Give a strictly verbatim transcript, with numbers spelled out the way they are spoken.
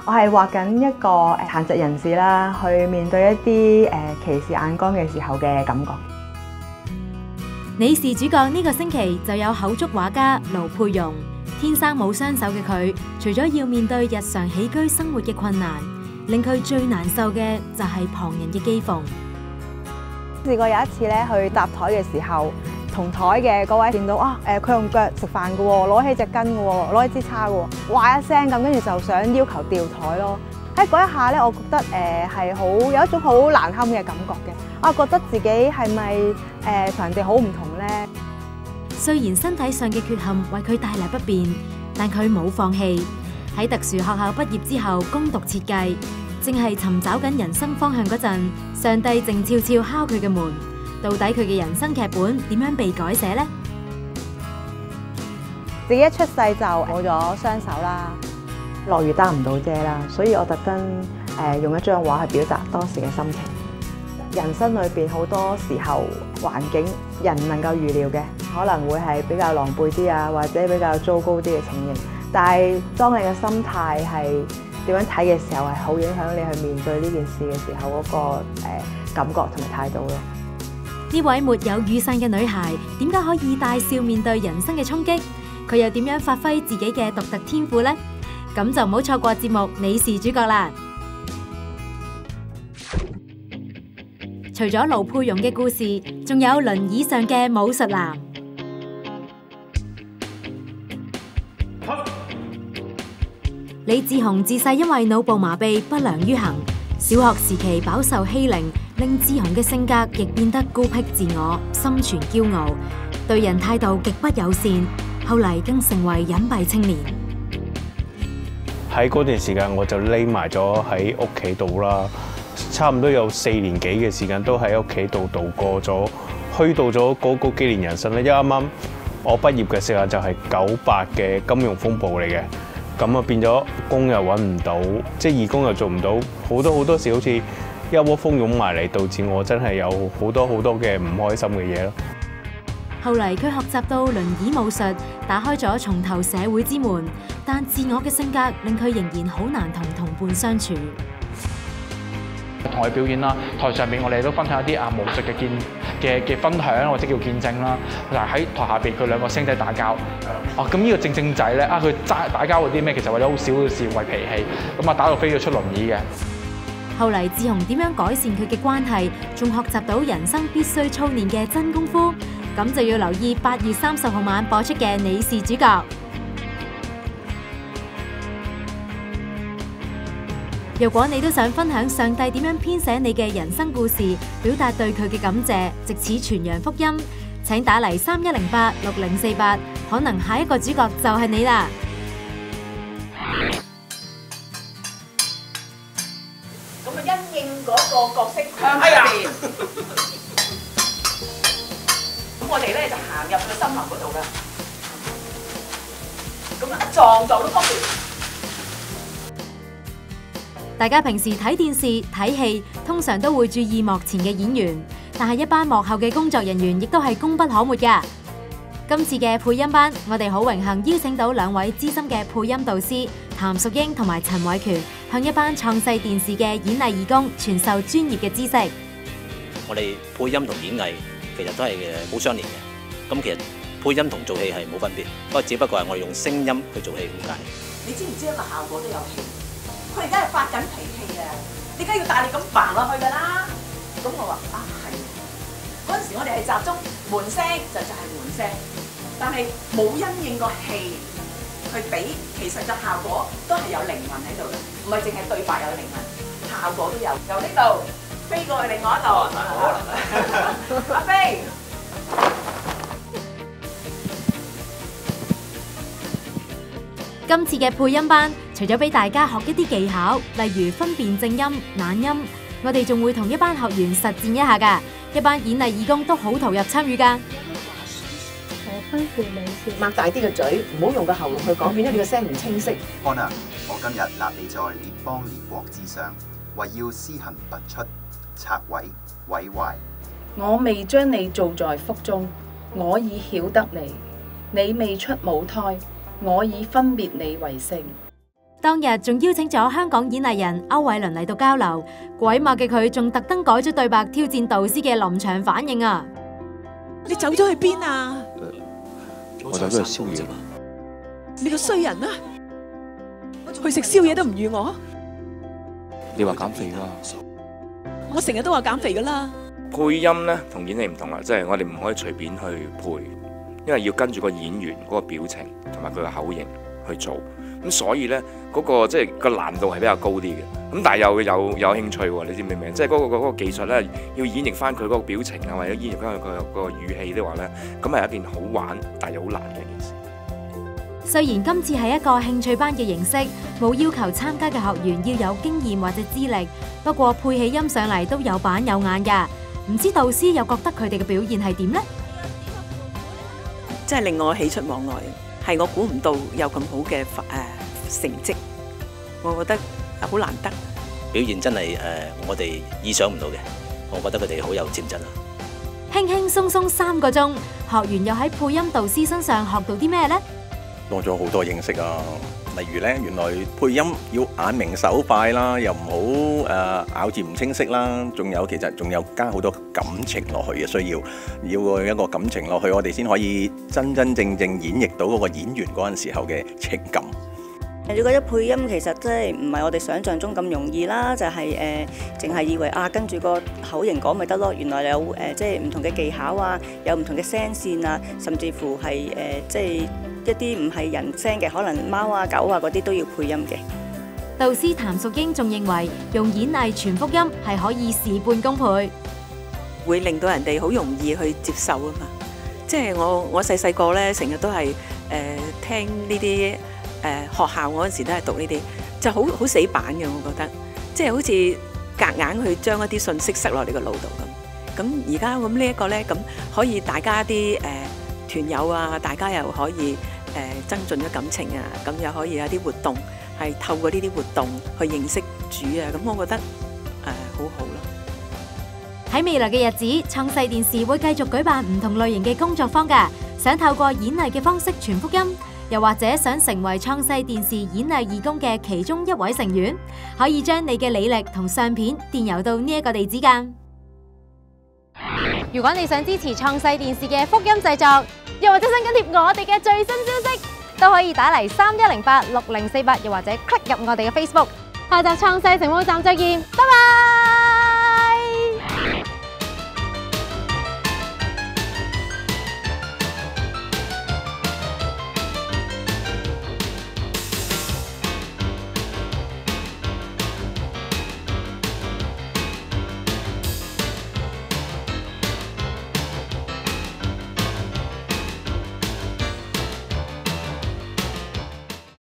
我係畫緊一個誒殘疾人士啦，去面對一啲誒歧視眼光嘅時候嘅感覺。 你是主角呢個星期就有口足畫家盧佩蓉。天生冇雙手嘅佢，除咗要面對日常起居生活嘅困難，令佢最難受嘅就係旁人嘅譏諷。 試過有一次咧，去搭台嘅時候，同台嘅嗰位見到啊，誒佢用腳食飯嘅喎，攞起隻羹嘅喎，攞起支叉嘅喎，哇一聲咁，跟住就想要求調台咯。喺嗰一下咧，我覺得誒係好有一種好難堪嘅感覺嘅。啊，覺得自己係咪誒同人哋好唔同咧？ 雖然身體上嘅缺陷為佢帶嚟不便，但佢冇放棄。喺特殊學校畢業之後，攻讀設計，正係尋找緊人生方向嗰陣，上帝靜悄悄敲佢嘅門。到底佢嘅人生劇本點樣被改寫呢？ 自己一出世就冇咗雙手啦，落雨擔唔到遮啦，所以我特登誒用一張畫去表達當時嘅心情。人生裏邊好多時候環境人唔能夠預料嘅，可能會係比較狼狽啲啊，或者比較糟糕啲嘅情形。但係當你嘅心態係點樣睇嘅時候，係好影響你去面對呢件事嘅時候嗰個誒感覺同埋態度咯。 呢位沒有雨傘嘅女孩，點解可以大笑面對人生嘅衝擊？佢又點樣發揮自己嘅獨特天賦呢？咁就唔好錯過節目《你是主角》啦！除咗盧佩蓉嘅故事，仲有輪椅上嘅武術男。李志雄自細因為腦部麻痹不良於行，小學時期飽受欺凌，令志雄嘅性格亦變得孤僻自我，心存驕傲，對人態度極不友善，後嚟更成為隱蔽青年。 喺嗰段時間我就匿埋咗喺屋企度啦。差唔多有四年幾嘅時間都喺屋企度度過咗，虛度咗嗰嗰幾年人生咧。因為啱啱我畢業嘅時間就係九八嘅金融風暴嚟嘅，咁啊變咗工又揾唔到，即係義工又做唔到，好多好多事好似一窩蜂湧埋嚟，導致我真係有好多好多嘅唔開心嘅嘢咯。 後嚟佢學習到輪椅武術，打開咗重投社會之門，但自我嘅性格令佢仍然好難同同伴相處。 同佢表演啦，台上面我哋都分享一啲啊武術嘅見嘅嘅分享或者叫見證啦。嗱喺台下邊佢兩個兄弟打交，哦咁呢個正正仔咧啊佢打打交嗰啲咩，其實為咗好少嘅事為脾氣，咁啊打到飛咗出輪椅嘅。 後嚟志雄點樣改善佢嘅關係，仲學習到人生必須操練嘅真功夫，咁就要留意八月三十號晚播出嘅《你是主角》。如果你都想分享上帝點樣編寫你嘅人生故事，表達對佢嘅感謝，藉此傳揚福音，請打嚟三一零八六零四八，可能下一個主角就係你啦。 咁啊，因應嗰個角色向入邊，咁我哋咧就行入去森林嗰度噶，咁一撞撞到方便。 大家平時睇電視睇戲，通常都會注意幕前嘅演員，但係一班幕後嘅工作人員亦都係功不可沒㗎。今次嘅配音班，我哋好榮幸邀請到兩位資深嘅配音導師譚淑英同埋陳偉權，向一班創世電視嘅演藝義工傳授專業嘅知識。 我哋配音同演藝其實都係誒好相連嘅。咁其實配音同做戲係冇分別，不過只不過係我哋用聲音去做戲咁解。 你知唔知一個效果都有戲？佢而家係發緊脾氣啊！點解要大力咁扮落去㗎啦？咁我話啊係，嗰陣時我哋係集中門聲就就係門聲，但係冇因應個戲去俾，其實個效果都係有靈魂喺度嘅，唔係淨係對白有靈魂，效果都有。由呢度飛過去另外一度，阿飛。 今次嘅配音班，除咗俾大家學一啲技巧，例如分辨正音、懶音，我哋仲會同一班學員實戰一下㗎。一班演藝義工都好投入參與㗎。 我吩咐你先， 擘大啲個嘴，唔好用個喉嚨去講，變咗你個聲唔清晰。 安娜，我今日立你在列邦列國之上，為要施行拔出、拆毀、毀壞。 我未將你造在腹中，我已曉得你；你未出母胎，我已分別你為聖。 當日仲邀請咗香港演藝人歐偉倫嚟到交流，鬼馬嘅佢仲特登改咗對白挑戰導師嘅臨場反應啊！ 你走咗去邊啊？ 我走咗去宵夜。 你個衰人啊！去食宵夜都唔預我。 你話減肥啊？ 我成日都話減肥噶啦。 配音咧同演戲唔同啦，即係我哋唔可以隨便去配，因為要跟住個演員嗰個表情同埋佢個口型去做。咁所以咧嗰個即係個難度係比較高啲嘅。咁但係又有有興趣喎，你知唔明？即係嗰個嗰個技術咧，要演繹翻佢嗰個表情啊，或者演繹翻佢個個語氣的話咧，咁係一件好玩但係又好難嘅一件事。 雖然今次係一個興趣班嘅形式，冇要求參加嘅學員要有經驗或者資歷，不過配起音上嚟都有板有眼㗎。唔知導師又覺得佢哋嘅表現係點呢？ 真係令我喜出望外，係我估唔到有咁好嘅誒成績，我覺得好難得。 表現真係誒、呃，我哋意想唔到嘅，我覺得佢哋好有潛質啊！ 輕輕鬆鬆三個鐘，學員又喺配音導師身上學到啲咩呢？ 多咗好多認識啊！例如咧，原來配音要眼明手快啦，又唔好誒咬字唔清晰啦，仲有其實仲有加好多感情落去嘅需要，要一個感情落去，我哋先可以真真正正演繹到嗰個演員嗰陣時候嘅情感。 你覺得配音其實真係唔係我哋想象中咁容易啦，就係誒淨係以為啊跟住個口型講咪得咯，原來有誒、呃、即係唔同嘅技巧啊，有唔同嘅聲線啊，甚至乎係誒、呃、即係。一啲唔係人聲嘅，可能貓啊、狗啊嗰啲都要配音嘅。 導師譚淑英仲認為，用演藝傳福音係可以事半功倍， 會令到人哋好容易去接受啊嘛。即係我我細細個咧，成日都係誒、呃、聽呢啲誒學校嗰陣時都係讀呢啲，就好好死板嘅。我覺得即係好似夾硬去將一啲信息塞落你個腦度咁。咁而家咁呢一個咧，咁可以大家啲誒、呃、團友啊，大家又可以。誒增進咗感情啊，咁又可以有啲活動，係透過呢啲活動去認識主啊，咁我覺得誒、呃、好好咯。 喺未來嘅日子，創世電視會繼續舉辦唔同類型嘅工作坊㗎。想透過演藝嘅方式傳福音，又或者想成為創世電視演藝義工嘅其中一位成員，可以將你嘅履歷同相片電郵到呢一個地址㗎。如果你想支持創世電視嘅福音製作，又或者想緊貼我哋嘅最新消息，都可以打嚟三一零八六零四八，又或者 click 入我哋嘅 Facebook。下集創世成務站再見，拜拜。